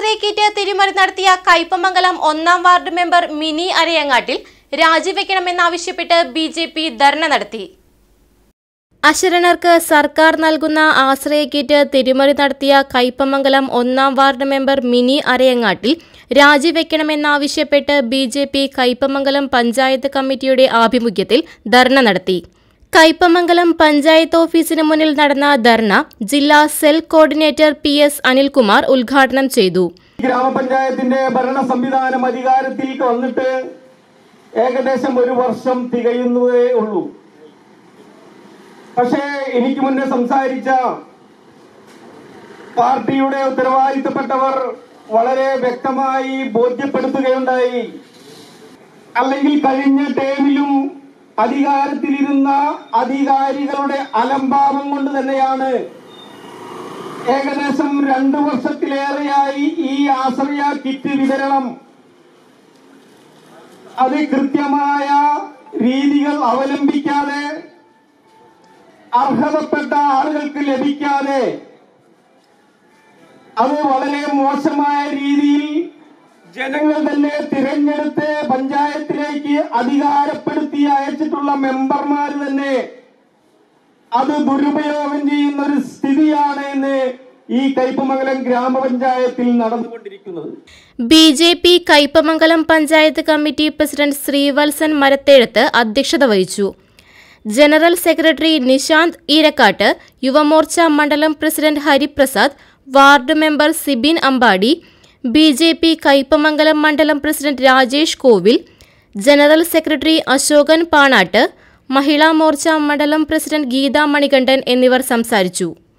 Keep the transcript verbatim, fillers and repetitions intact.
ആശ്രയക്കിറ്റ് തിരിമറി നടത്തിയ കയ്പമംഗലം ഒന്നാം വാർഡ് മെമ്പർ മിനി അരയങ്ങാട്ടിൽ രാജിവെക്കണമെന്നാവശ്യപ്പെട്ട് ബി ജെ പി ധർണ നടത്തി. അശരണർക്ക് സർക്കാർ നൽകുന്ന ആശ്രയക്കിറ്റ് തിരിമറി നടത്തിയ കയ്പമംഗലം ഒന്നാം വാർഡ് മെമ്പർ മിനി അരയങ്ങാട്ടിൽ രാജിവെക്കണമെന്നാവശ്യപ്പെട്ട് B J P Kaipamangalam panchayat കമ്മിറ്റിയുടെ ആഭിമുഖ്യത്തിൽ ധർണ നടത്തി. കയ്പമംഗലം പഞ്ചായത്ത് ഓഫീസിന് മുന്നിൽ നടന്ന ധർണ ജില്ലാ cell coordinator P S Anilkumar ഉദ്ഘാടനം ചെയ്തു. ഗ്രാമപഞ്ചായത്തിന്റെ ഭരണ സംവിധാനം അധികാരത്തിൽ വന്നിട്ട് ഏകദേശം ഒരു വർഷം തികയുന്നതേ ഉള്ളൂ. പക്ഷേ എനിക്ക് മുന്നേ സംസാരിച്ച പാർട്ടിയുടെ ഉത്തരവാദിത്തപ്പെട്ടവർ വളരെ വ്യക്തമായി ബോധ്യപ്പെടുത്തുകയുണ്ടായി. അല്ലെങ്കിൽ കഴിഞ്ഞ ടേമിലും അധികാരത്തിലിരുന്ന അധികാരികളുടെ അലംഭാവം കൊണ്ട് തന്നെയാണ് ഏകദേശം രണ്ടു വർഷത്തിലേറെയായി ഈ ആശ്രയ കിറ്റ് വിതരണം അത് കൃത്യമായ രീതികൾ അവലംബിക്കാതെ അർഹതപ്പെട്ട ആളുകൾക്ക് ലഭിക്കാതെ അത് വളരെ മോശമായ രീതിയിൽ ജനങ്ങൾ തന്നെ തിരഞ്ഞെടുത്ത് പഞ്ചായത്തിലേക്ക് അധികാരപ്പെടുത്തി അയച്ചിട്ടുള്ള മെമ്പർമാർ തന്നെ അത് ദുരുപയോഗം ചെയ്യുന്ന ഒരു സ്ഥിതിയാണ് എന്ന് ഈ കയ്പമംഗലം ഗ്രാമപഞ്ചായത്തിൽ നടന്നുകൊണ്ടിരിക്കുന്നത്. B J P Kaipamangalam panchayat committee president Sreevalsan Marathezhath അധ്യക്ഷത വഹിച്ചു. ജനറൽ സെക്രട്ടറി നിശാന്ത് ഈരക്കാട്ട്, യുവമോർച്ച മണ്ഡലം president Hariprasad, ward member Sibin Ambadi, B J P Kaipamangalam മണ്ഡലം president Rajesh Kovil, general secretary Ashokan Panattu, Mahila Morcha മണ്ഡലം പ്രസിഡന്റ് ഗീതാ മണികണ്ഠൻ എന്നിവർ സംസാരിച്ചു.